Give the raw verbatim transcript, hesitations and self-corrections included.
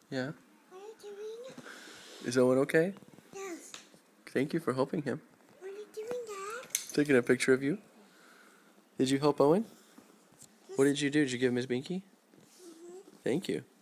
Yeah. What are you doing? Is Owen okay? Yes. Thank you for helping him. What are you doing, Dad? Taking a picture of you. Did you help Owen? Yes. What did you do? Did you give him his binky? Mm-hmm. Thank you.